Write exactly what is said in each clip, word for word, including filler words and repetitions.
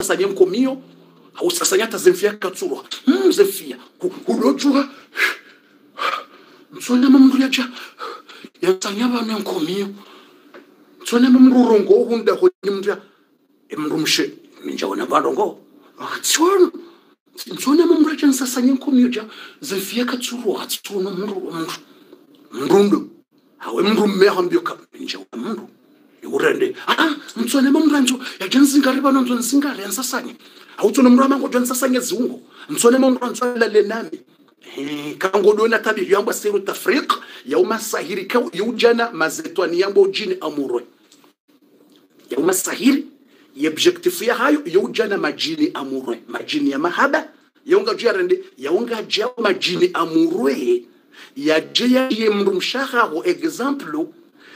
sasanye mkomio au sasanya tazemfia katsuro mm zemfia ulojua msona mamru yaja yatanya bana mkomio msona mamru rongo hunda ho nyimdya emrumshe minjaona barongo atsona msona mamru yaja sasanye mkomio ja zemfia katsuro atsuno mru mrundo awe mru mehambio kapinjaona mru urende ah mtsone mamranjo yajenzinga riba nonzo nzinga lensasanye awutsone mrama ngo jonsasanye zungu mtsone mamranjo la lenami eh kangodona tabi yamba seru tafriq yauma sahiri ka yujana mazetwani yambo jini amurwe yauma sahiri yobjectifia hayo yujana majini amurwe majini ya mahaba yonga jarende yaunga ja majini amurwe ya jya yemrumshaha ho example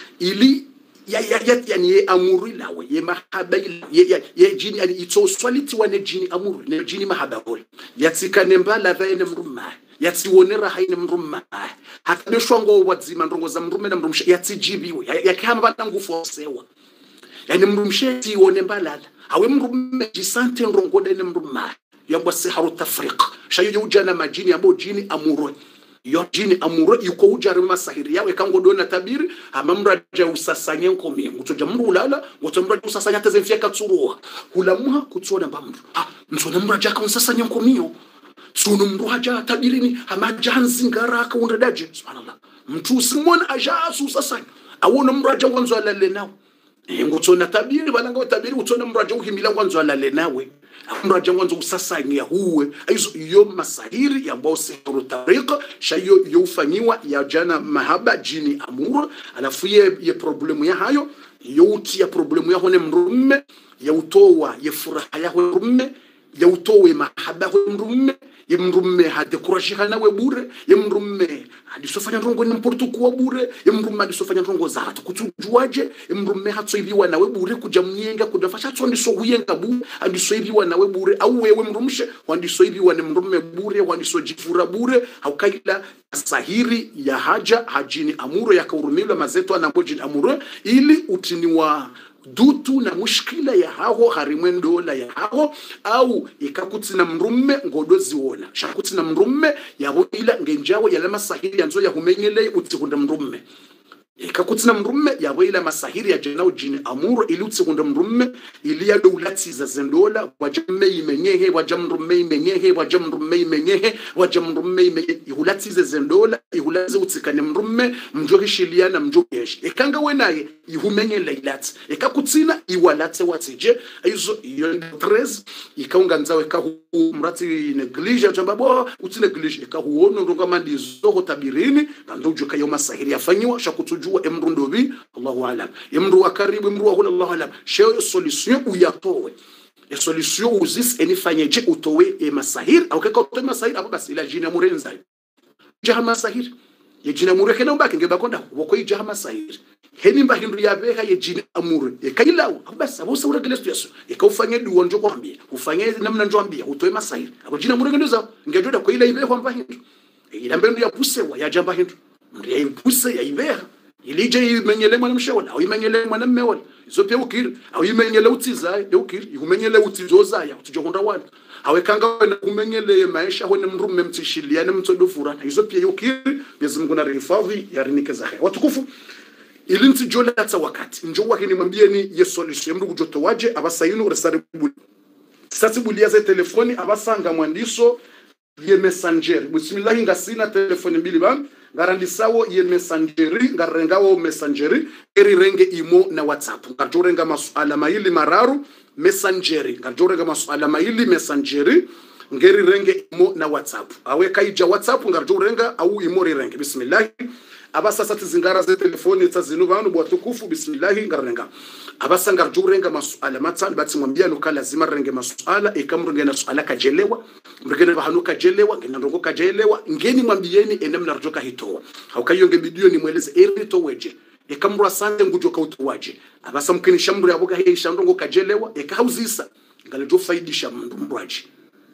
ili ya ya ya yani ye amuri lawe ye mahaba ye ye jini yani itso swaliti wane jini amuri ne jini mahaba bol yatsika nembala vene mrumma yatsiwonera haine mrumma hakaneshwango wadzima ndongo za mrume na mrumsha yatsijibiwe yakihamba bangu fosewa yani mrumshe tiwone mbalala hawe mrume jisante ndongo dene mrumma yabwa siharu tafriq shayo ujana majini abo jini amuri yo jini amuro yuko ujare masahiri yawe kangodona tabiri amamraja usasanye nkomi ngutoja mru ulala ngotomraja usasanya tezemfia katsuruha hulamuha kutsona mbamru ah mtsona mraja ka usasanye nkomiyo tsuno mruhaja tabirini amajanzi ngaraka undadaje subhanallah mtu simona ajasu usasanya awona mraja ngwanzo alale nawe ngotona tabiri balanga tabiri utona mraja uhimila ngwanzo alale nawe mraja ngwanzo usasanya huwe aizo yo masahiri ya ambao sihiru tariqa shayo yofanyiwa ya jana mahaba jini amuru alafu ye, ye problemu ya hayo youti ya problemu ya hone mrume ya utowa ye furaha ya mrume ya utowe mahaba ya mrume ye mrume hadekurashi nawe bure ye mrume hadisofanya ndongo ni mportu kuwa bure ye mrume hadisofanya ndongo za hatu kutujuaje ye mrume hatsoibiwa nawe bure kuja mnyenga kudafasha tsondiso huyenga bure hadisoibiwa nawe bure au wewe mrumshe wandisoibiwa ni mrume bure wandisojifura bure haukaila sahiri ya haja hajini amuro yakaurumilwa mazetu anambojini amuro ili utiniwa dutu na mushkila ya haho harimwendo la ya haho au ikakutina mrume ngodozi wona shakutina mrume yabo ila ngenjawo ya lama sahiri yanzo ya humenyele utihunda mrume ikakutina mrume yabo ila masahiri ya jenao jini amuro ili utihunda mrume ili ya doulati za zendola wajamme imenyehe wajamrume imenyehe wajamrume imenyehe wajamrume imenyehe ihulati za zendola ihulaze utikane mrume mjohishiliana mjoheshi ikanga wenaye ihumenyele ilati ikakutina iwalate watije aizo iyo treze ikaunga nzawe kahu mrati neglige chambabo uti neglige ikahuono ndonga mandi zoho tabirini ndojo kayo masahiri yafanyiwa shakutujua emrundobi Allahu alam emru akaribu emru wa Allahu alam sheo solution uyatowe e solution uzis enifanyeje utowe e masahiri au kaka utowe masahiri abo basi ila jina murenza jaha masahiri ye jina mureke na mbake ngebakonda woko ijaha masahiri heni mba hindu ya beha ye jini amuru ye kailawo basi abo sawura gelestu yaso ye kaufanye duwo njo kwambia ufanye namna njo ambia utoe masahiri abo jina mureke ndoza ngejoda ko ila ibeho mba hindu ila mbendu ya pusewa ya jamba hindu ndiye impuse ya ibeha ilije imenyele mwana mshawala au imenyele mwana mmewala izo pia ukiri au imenyele utiza ukiri imenyele utizoza ya utijohonda wala awe kanga na kumenyele maisha hone mrume mtishiliane mtodofura izo pia ukiri Mwenyezi Mungu na rifadhi ya rinike za khair watukufu ilinti jola hata wakati njo wake nimwambieni ye solution mrugu joto waje abasayinu resaribu sasibulia za telefoni abasanga mwandiso ye messenger bismillah ngasina telefoni mbili bam ngarandisawo ye messengeri ngarengawo messengeri eri renge imo na WhatsApp ngajorenga masuala maili mararu messengeri ngajorenga masuala maili messengeri ngeri renge imo na WhatsApp awe kaija WhatsApp ngajorenga au imo renge bismillah abasa sati zingara za telefoni tazinu banu bwatukufu bismillah ngarenga abasa ngajorenga masuala matani bati mwambia nuka lazima renge masuala ikamrunge na suala kajelewa mrugene bahanuka jelewa ngena ndongo kajelewa ngeni mwambieni ende mnarojoka hitoa haukayonge video ni mweleze eri to weje ekamru asante ngujoka utowaje abasa mkini shamru yaboga he shandongo kajelewa ekauzisa ngalejo faidisha mndumbraji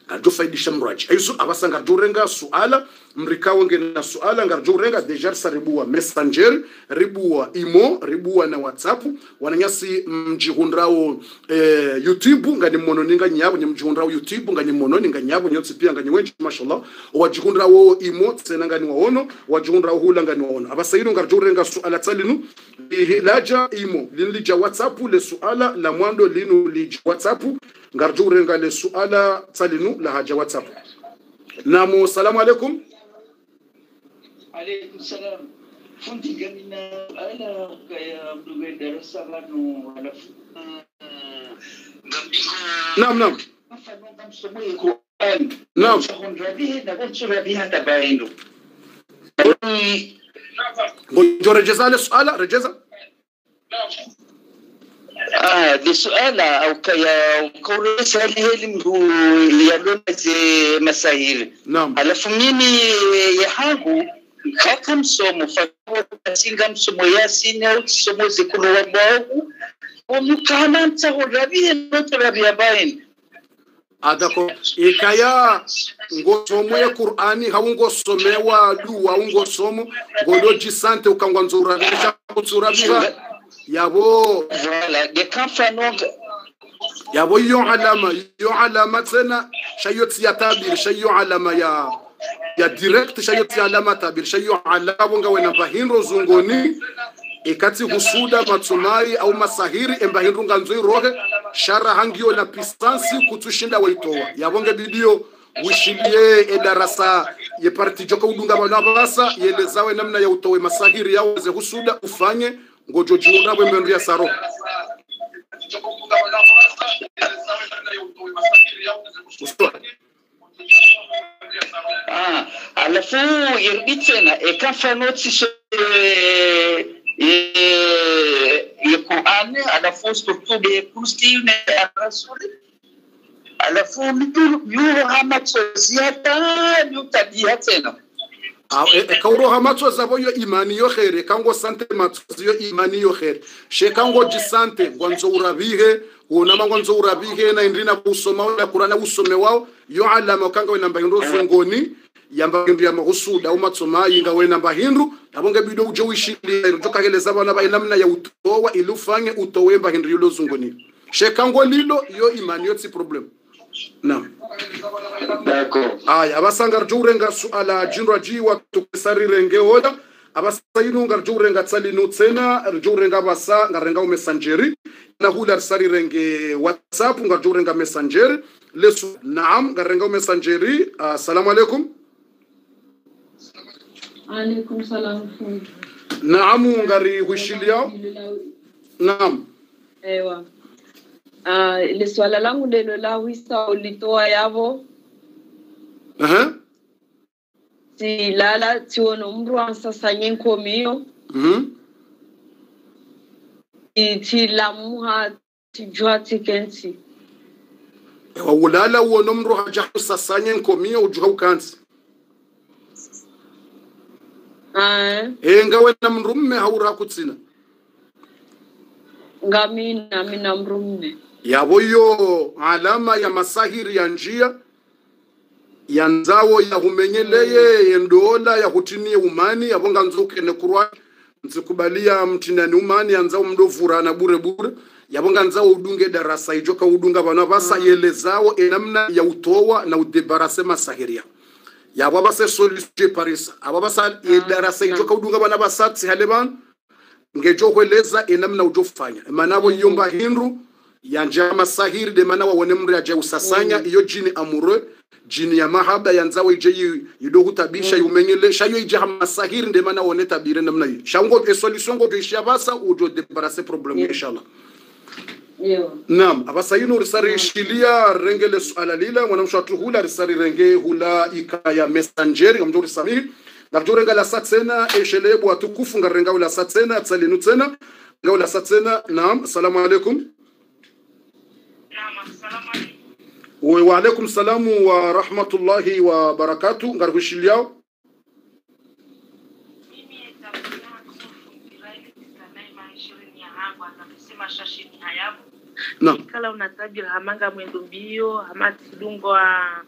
ngarjo faidisha mraji aizo abasa ngarjo renga suala mrikao ngena suala ngarjo renga deja saribua messenger ribua imo ribua na whatsapp wananyasi mjihundrao eh, youtube ngani mono ninga nyabo ni mjihundrao youtube ngani mono ninga nyabo nyotsi pia ngani wenji mashallah wajihundrao imo tsena ngani waono wajihundrao hula ngani waono abasa ino ngarjo renga suala talinu laja imo linlija whatsapp le suala la mwando linu lija whatsapp ngarjo renga le suala talinu la haja whatsapp. Namu salamu alaikum. Alaikum salam. Fundi gamina ala kaya mduga darasa banu ala Naam naam. Mfano kamsomo Qur'an. Naam. Shahundrabihi na kutsurabiha tabainu. Ngo rejeza le suala rejeza. Ah, di suala au kaya kauresa hili mhu yalona ze masahili. Naam. Alafu mimi ya hangu kaka msomo fakwa singa msomo yasini au somo zikulu wa Mungu umukana mtahurabihe noturabia bain adako ikaya ngo somo ya Qur'ani haungo somewa du haungo somo ngodo jisante ukangwa nzurabisha kutsurabiha yabo voilà de kanfanonga yabo yo alama yo alama tena shayot ya tabir shayo alama ya ya direct shayot ya alama tabir shayo alama nga wena bahinro zungoni ikati husuda matumari au masahiri embahinro nganzoi rohe shara hangio na pistansi kutushinda waitoa yabonge bidio wishilie edarasa ye parti joka udunga bana basa yelezawe namna ya utowe masahiri yao ze husuda ufanye ngojo jiunda bwembe ya saro ah alafu irbitena ekafanoti so e Qur'an alafu stutube kusti na rasuli alafu mitu yuho hamatso ziata yutabia tena ah e kauro hamatso zabo yo imani yo khere kango sante matso yo imani yo khere she kango jisante gwanzo urabihe una mangwanzo urabihe na indina kusoma ya Qur'ana usome wao yo alama kanga we namba hindo zongoni yamba ndio ya mahusuda au matsoma yinga we namba hindu abonga bido uje wishili rutoka keleza bana ba namna ya utowa ilufanye utowemba hindu yulo zongoni she kango lilo yo imani yo si problem na d'accord aya abasanga rjurenga suala jinra ji waktu kesari renge oda abasayinu ngarjurenga tsalinu tsena rjurenga basa ngarenga u messengeri na hula sari renge whatsapp ngarjurenga messenger lesu naam ngarenga u messengeri assalamu alaikum. Alaikum salam. Naam ngari wishilia naam ewa ah uh, le swala langu ndilo la wisa ulitoa yavo aha si lala tiono mru ansasa nyenko mio mhm ti lamuha ti jwati kensi wa ulala uono mru haja sasa nyenko mio ujuha ukansi ah eh ngawe na mrumme haura kutsina ngamina mina mrumme yabo yo alama ya masahiri ya njia ya nzawo ya humenyeleye yendola ya hutinie umani yabonga nzuke ne kurwa nzikubalia mtinani umani ya nzawo mdovura na bure bure yabonga nzawo udunge darasa ijoka udunga bana basa mm. yelezawo enamna ya utowa na udebarase masahiria yabo base solution parisa ababasa mm. darasa ijoka udunga bana basatsi haleban ngejo kweleza enamna ujofanya manabo mm. yomba hindu yanja masahiri de mana wawone mri aje usasanya iyo mm. jini amure jini ya mahaba yanzawo ije yido hutabisha mm. yumenyele shayo ije masahiri de mana wone tabire namna yi shango e solution go bisha basa ujo debarase problem yeah. inshallah yeah. Naam abasayinu risari yeah. shilia rengele suala lila mwanamshatu hula risari renge hula ikaya messenger ngamjori sami ngamjori ngala satsena eshelebu atukufu ngarenga ula satsena tsalinu tsena ngala satsena. Naam assalamu alaikum. Wa alaikum salamu wa rahmatullahi wa barakatuh ngarhushiliao na kala unatabira hamanga mwendo mbio hamati dungo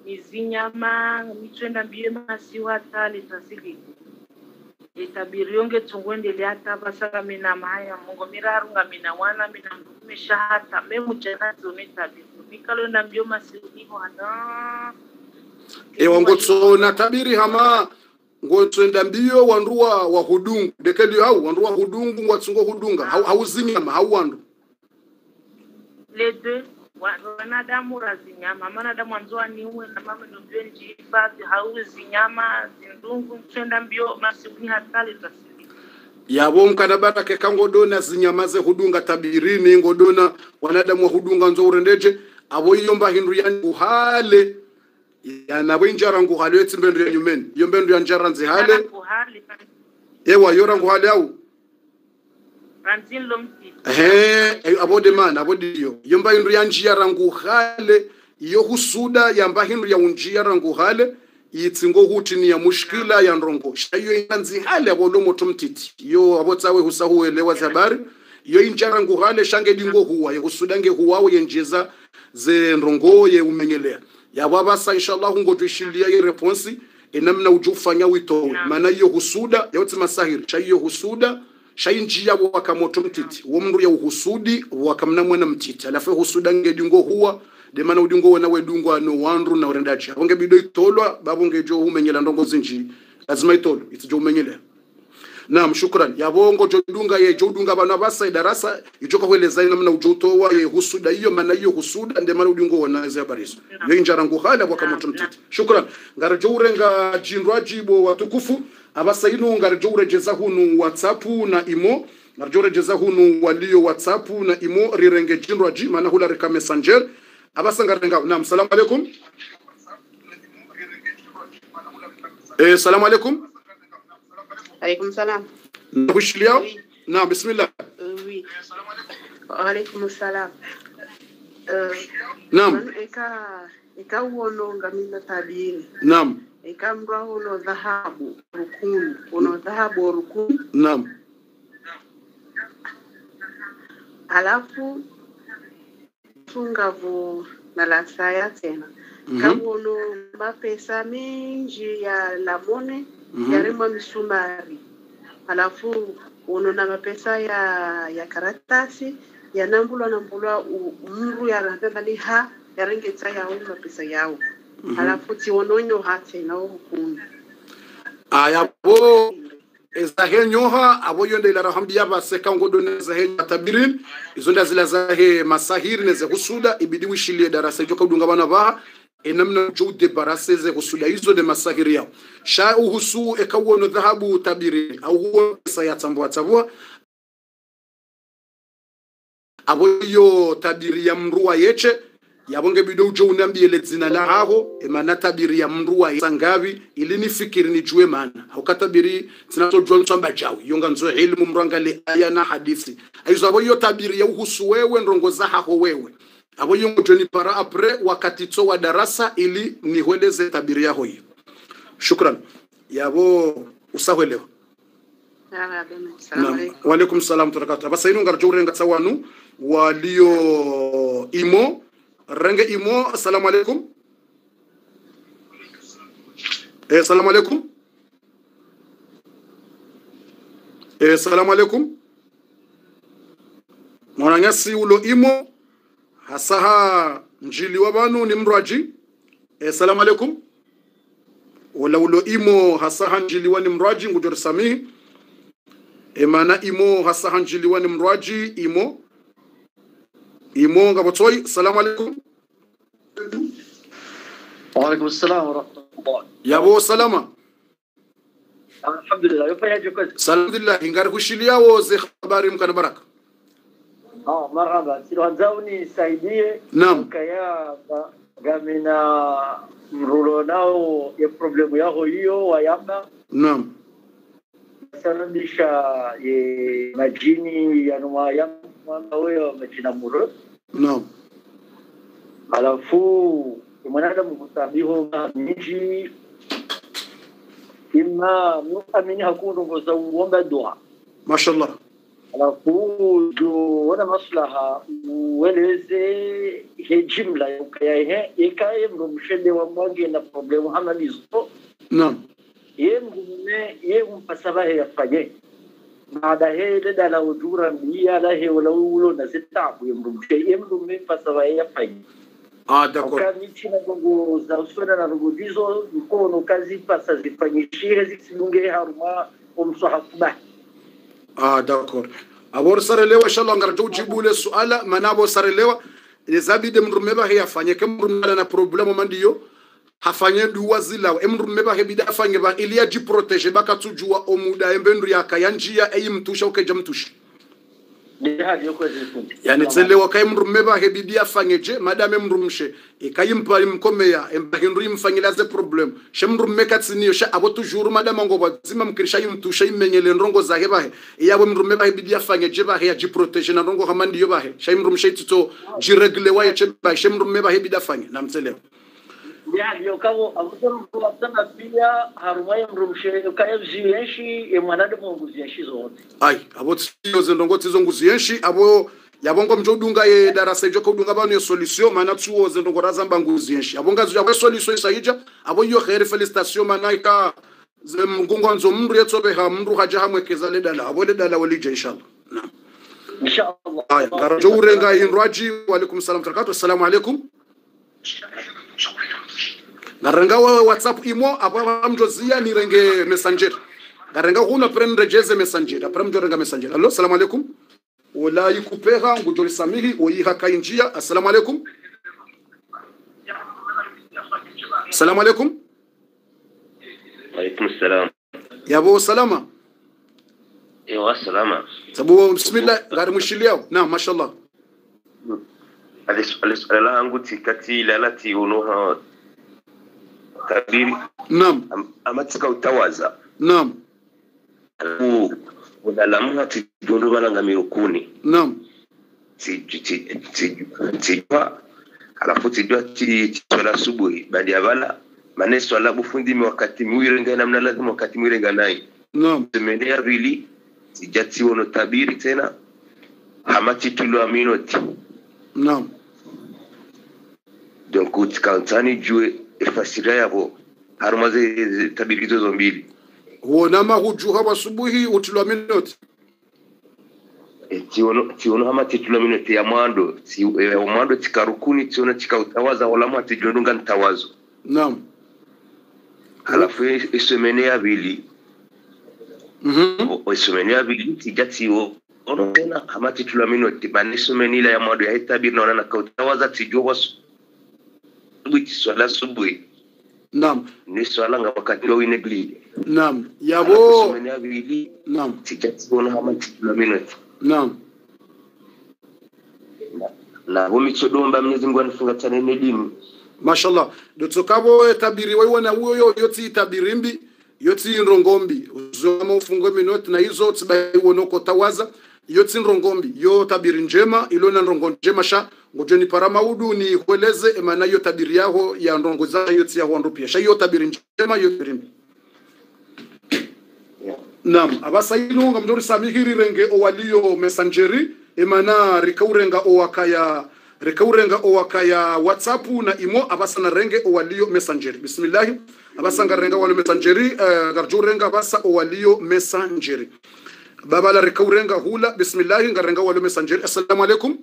mizinyama mitwenda mbie masiwa tali tasili itabirionge tungwende hata basaka mina maya mungo mirarunga mina wana mina mesha hata memu jana zonetabi mikalonda mbio masiwa hata ewa ngotsona tabiri hama ngotwenda mbio wanduwa wa hudungu dekeli hau wanduwa hudungu ngwatsungo hudunga hau hauzinyama hau wandu les deux wanadamu razinyama manadamu anzoa niwe na mama ndio njifazi hauzinyama zindungu twenda mbio masibuni hatali tasili yabo mkanabata ke kangodona zinyama ze hudunga tabirini ngodona wanadamu wa hudunga nzo urendeje abo yomba hindu yani uhale yana bwinjara nguhale etsimbendu ya nyumeni yombendu ya njara nzihale ewa yora nguhale au ranzin lomti eh abode mana abodiyo yomba hindu ya njara nguhale yo husuda yamba hindu ya unjira nguhale yitsingo hutini ya mushkila ya ndrongo shayo yanzihale abolo motomtiti yo abotsawe husahuelewa zabari yo injara nguhale shange dingo huwa ye husudange huwa yenjeza ze ndrongo ye umengelea ya baba sa inshallah ngotwishilia ye response enamna ujufanya witowe maana yo husuda ya utima sahir chayo husuda shayinjia wakamoto mtiti wo mndu ya uhusudi wakamna mwana mtiti alafu husuda ngedingo huwa de maana udingo wana wedungo no wandu na urendachi abonge bido itolwa babonge jo umenyela ndongo zinji lazima itolo itijo umenyela. Naam, shukran. Yabongo jodunga ye jodunga bana basa darasa ijoka kueleza namna ujotowa ye husuda hiyo maana hiyo husuda nde maana udingo wanaweza barizo. Yo injarangu hala kwa kama tumtiti. Shukran. Ngarajoure nga jinrwaji bo watukufu abasa ino ngarajoure jeza hunu WhatsApp na imo ngarajoure jeza hunu walio WhatsApp na imo rirenge jinrwaji maana hula reka messenger abasa ngarenga. Naam, salamu alaikum. Eh, salamu alaikum. عليكم السلام. نخش اليوم؟ نعم بسم الله. وي. وعليكم السلام. نعم. إيكا إيكا ونو غامينا تابين. نعم. إيكا مراهو نو ذهب ركون ونو ذهب وركون. نعم. Alafu fungavu na la saya tena. Kawono mapesa mingi ya lamone. Mm-hmm. Yarema misumari alafu unona mapesa ya ya karatasi ya nambulwa nambulwa umru ya randani ha yarengetsa ya u mapesa yao. Mm-hmm. Alafu tiononyo hate na ukuni aya bo ezahenyoha abo yonde ila rahambia baseka ngodone zahenyo tabirin izonda zila zahe masahiri neze husuda ibidi wishilie darasa joka udunga bana baha enamna jude baraseze husuda hizo de masahiri yao sha uhusu ekawono dhahabu tabiri au huo sayatambua tabua abo yo tabiri ya mruwa yeche yabonge bido ujo unambie le zina la haho emana tabiri ya mruwa sangavi ili nifikiri nijue maana au katabiri zinatojwa mtamba jawi yonga nzo ilmu mrangale aya na hadithi aizo abo yo tabiri ya uhusu wewe ndongo za haho wewe abo yongo joni para apre wakati to wa darasa ili nihueleze tabiri ya hoyi. Shukran yabo usahwelewa. Naam, wa alaikum salam turakata basa ino ngarjore ngatsawanu walio imo renge imo. Assalamu alaikum. Eh, assalamu alaikum. Eh, assalamu alaikum. Mwananyasi ulo imo hasaha njili wabanu ni mraji. Eh, assalamu alaikum. Wala ulo imo hasaha njili wani mraji ngujur sami. Emana imo hasaha njili wani mraji imo. Imo ngabotoi. Assalamu alaikum. Wa alaikum assalam wa rahmatullah. Yabo salama. Alhamdulillah. Yofanya jukazi. Alhamdulillah. Ingari kushilia woze habari mkana baraka. Ah, marhaba. Silohanzauni saidie. Naam. Kaya gamina mrulo nao ya problemu yao hiyo wayamba. Naam. Sanadisha ye majini ya numa yamba wewe majina muro. Naam. Alafu mwanadamu kutabiho miji ima muamini hakuna ngoza uomba dua. Mashallah. alafu jo wana maslaha ueleze he jumla yakaye ikaye mrumshende wa mwange na problemu hana lizo. Naam. Ye mgume ye mpasaba he yafanye. Baada he dada la ujura mbiya la he wala ulo na zitabu ye mrumshe ye mgume mpasaba he yafanye. Ah, d'accord. Kama china gongo za usona na rugudizo mkono kazi pasa zifanyishire zisilunge haruma umsoha kuba. Ah, d'accord. Abor sarelewa inshallah ngarjo ujibu ile suala manabo sarelewa izabide mrumeba he afanye kemrumala na problemo mandiyo hafanye duwa zila emrumeba he bida afanye ba ili aji protéger bakatujua omuda embendu yakayanjia eyimtusha ukeja mtushi. Yani tselewa kay mrumeba he bidi afanye je madame mrumshe ikayimpa imkomeya embahindu imfanyila ze problem shemrumme katsiniyo sha abo toujours madame ngoba zima mkirisha yimtusha imenyele ndongo zahe bahe yabo mrumeba he bidi afanye je bahe aji protéger na ndongo hamandi yo bahe shemrumshe tito jiregle waye che bahe shemrumme he bidi afanye na mtselewa. Ya yo kawo abudan kulatana pia harumai mrumshe kaya zienshi e mwanade mungu zienshi zote. Ai abo tiyo zendongo tizo nguzienshi abo yabongo mjodunga ye darasa jo kodunga bano yo solution mana tuo zendongo razamba nguzienshi abo ngazi ya solution isaija abo yo khair felicitation manaika ze mngungo nzo mndu yetsobe ha mndu haja hamwekeza le dala abo le dala walije inshallah. Naam. Inshallah. Aya garajo urenga inraji wa alaikum salam barakatuh assalamu alaikum. Narenga wa WhatsApp imo apa mjozia ni renge messenger. Narenga huna prendre jeze messenger. Apra mjorenga messenger. Allo, assalamu alaikum. Wala yikupeha ngujoli samihi oyiha kainjia. Assalamu alaikum. Assalamu alaikum. Alaikum salam. Yabo salama. Ewa salama. Sabu bismillah gari mushiliao. Naam, mashallah. Alis alis ala angu tikati lalati unoha tabiri. Naam. Amatika utawaza. Naam. Alafu udalamu hati jondo balanga mirukuni. Naam. Ti ti ti ti pa alafu tijua ti swala subuhi baada ya bala mane swala bufundi wakati mwirenga namna lazima wakati mwirenga nai. Naam. Tumenea really tijati wono tabiri tena hamati tulu aminoti. Naam. Donc utikantani jue efasira yabo harumaze tabirizo zombili huona mahujuha wasubuhi utulwa minoti tiono tiono hama titulwa minoti ya mwando ti ya mwando tikarukuni tiona tikautawaza wala tijondunga ntawazo. Naam. Alafu isomene ya bili mhm o isomene ya bili tijati o ono tena hama titulwa minoti banisomene ila ya mwando ya hitabiri na wana kautawaza tijo wasu wiki swala subuhi. Naam. Ni swala nga wakati wa wineglide. Naam. Yabo. Sumeni abili. Naam. Tijati wana hama titula minoti. Naam. Na wumi chodomba mnyezi mgu wanifunga chane nedimu. Mashallah. Dotokabo tabiri waiwana uyo yoti tabirimbi. Yoti nrongombi. Uzoma ufungo minoti na hizo tibai wonoko tawaza. Yoti nrongombi. Yo tabiri njema. Ilona nrongo njema sha. Ngojeni paramaudu ni hueleze emana yo tabiri yaho ya nrongoza yoti ya huandupia. Sha yo tabiri njema yo tabirimbi. Naam. Abasa ino nga mdori samihiri renge owaliyo messengeri. Emana rikaurenga owakaya rikaurenga owakaya WhatsApp na imo abasa na renge owaliyo messengeri. Bismillah. Abasa nga renga waliyo messengeri. Uh, garjo renga abasa owaliyo messengeri. Baba la rikaurenga hula. Bismillah. Nga renga waliyo messengeri. Assalamu alaikum.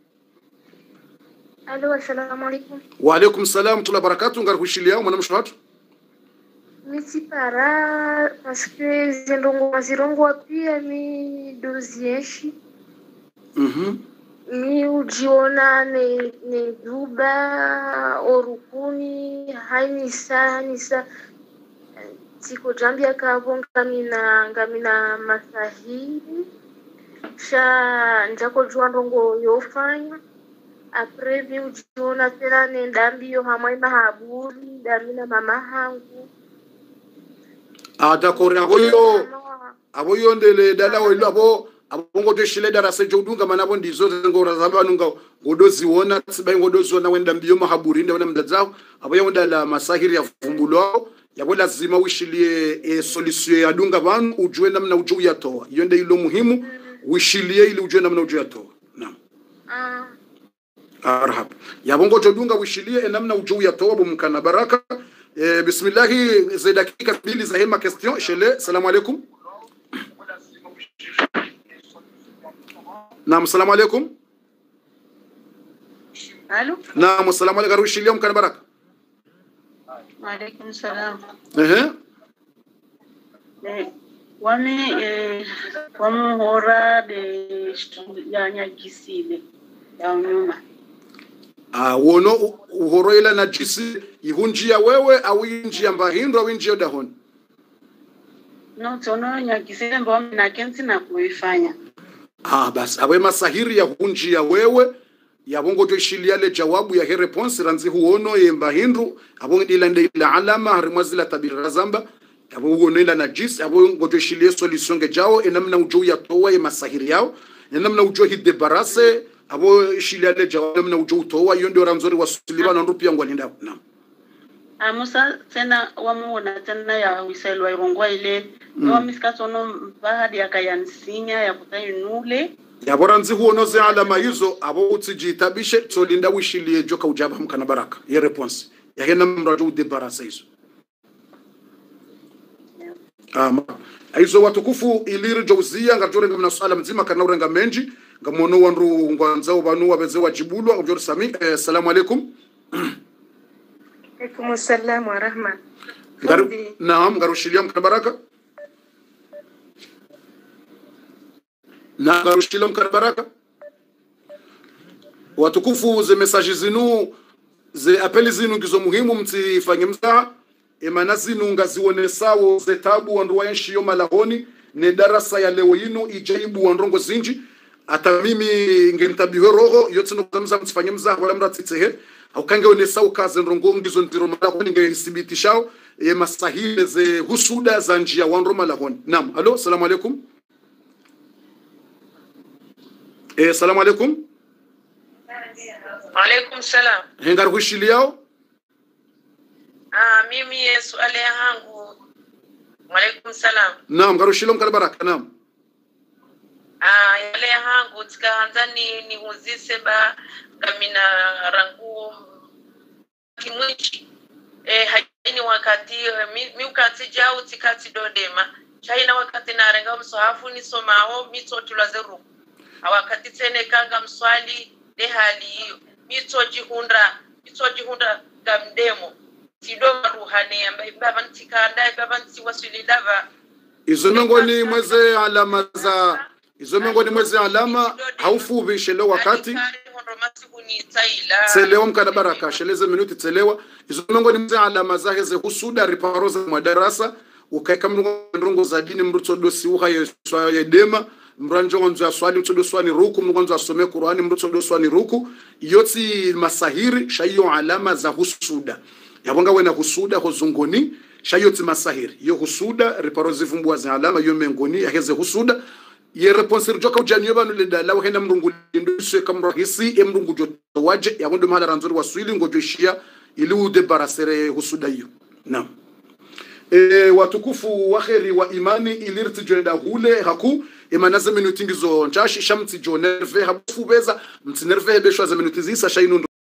Allo, assalamu alaikum. Wa alaikum salam tula barakatu ngar hushiliao mwana mshahatu. Misi para parce que zilongo mazirongo pia mi dozieshi. Mhm. Mi ujiona ne ne duba orukuni hainisa nisa siko jambia kabonga mina ngamina masahiri sha njako juandongo yofanya. Après mi ujiona tena nenda mbio hamai mahaburi damina mama hangu. Ah d'accord aboyo aboyo ndele dala welo abo abongo deshile darasa jodunga manabo ndizo ngora zabanunga ngodozi wona tsibai ngodozi wona wenda mbiyo mahaburi ndabona mdazao aboyo ndala masahiri ya vumbulo yabo lazima wishilie e solution ya dunga banu ujue namna uju yatoa yonde ilo muhimu wishilie ili ujue namna ujue atoa. Naam. Ah. Arhab. Ya bongo jodunga wishilie namna ujue atoa bumkana baraka. E, bismillahi za dakika mbili za hema question. Shele, salamu alaikum. Naam, salamu alaikum. Alo? Naam, salamu alaikum. Wishilie mkana baraka. Wa alaikum salam. Ehe. Eh, wame eh, wamuhora de ya nyagisile ya nyuma. Ah, wono uhoro ila najisi ihunjia wewe au injia mbahindo au injia dahoni? No, tono nyagisile mbo na kensi na kuifanya. Ah, basi awe masahiri ya hunjia wewe ya bongo jo shiliale jawabu ya he response ranzi huono ye mbahindu abongo dilande ila alama harimwazila tabira zamba abo uono ila najis abo ngojo shilie solution ge jao enamna ujo ya towa ye masahiri yao enamna ujo hide barase abo shiliale jawabu enamna ujo towa iyo ndio ramzori wasuliba na nrupi yangu alinda. Naam. Amusa tena wamuona tena ya wisailwa irongwa ile mm. Wa miskasono bahadi ya kayansinya ya kutayinule ya boranzi huono ze alama hizo abo utijitabishe tolinda wishilie joka ujaba mkana baraka ye response ya hena mraju ude barase hizo. Ama aizo watukufu iliri jawzia ngajore ngamna swala mzima kana urenga menji ngamono wanru ngwanza ubanu wabeze wajibulwa ngajore sami. Eh, assalamu alaikum. Alaikum assalam wa rahma. Garu, naam, garushilia mkana baraka. Na garushilia mkana baraka. Watukufu ze message zinu ze apeli zinu ngizo muhimu mtifanye mzaha emana zinu ngazione sawo ze tabu wandu waenshi yo malahoni ne darasa ya leo yinu ijaibu wandrongo zinji ata mimi ngentabihwe roho yote nukamza mtifanye mzaha wala mratitehe au kange one sawo kaze ndrongo ngizo ndiro malahoni ngeisibitishao ye masahile ze husuda za njia wandro malahoni. Naam, alo, salamu alaikum. Eh, salamu alaikum. Alaikum salam. Hengar hushiliao? Ah, mimi swali yangu. Alaikum salam. Naam, garushilom kala baraka. Naam. Ah, yale yangu tikaanza ni ni huzise ba kamina rangu kimwichi. Eh, haini wakati mi, mi ukati jao tikati dodema. Shaina wakati narenga msohafu ni somao mito tulazeru. Awakati tene kanga mswali de hali hiyo. Mito jihundra, mito jihundra gamdemo. Sidoma ruhani ambaye baba ntikanda baba ntiwasili lava. Izo mengoni mweze alama za izo mengoni mweze alama haufu bishelo wakati Tselewa mkana baraka sheleze minuti tselewa izo mengoni mweze alama za heze husuda riparoza madarasa ukaika mrungo za dini mruto dosi uha ya dema mranjo wanzu ya swali mruto dosi wani ruku mruto asome Qur'ani mruto dosi wani ruku yoti masahiri shayo alama za husuda yabonga wena husuda hozungoni shayoti masahiri yo husuda riparozi vumbwa za alama yo mengoni yaheze husuda ye response joka ujaniyo banu le dala wahenda mrungu ndiswe kamro hisi emrungu joto waje yagondo mahala ranzori waswili ngojoshia ili ude barasere husuda yo. Naam. E, watukufu waheri wa imani ilirti jenda hule haku emanaze minutingizo nchashi shamti jo nerve habu beza mti nerve hebeshwa za minuti zisa shainu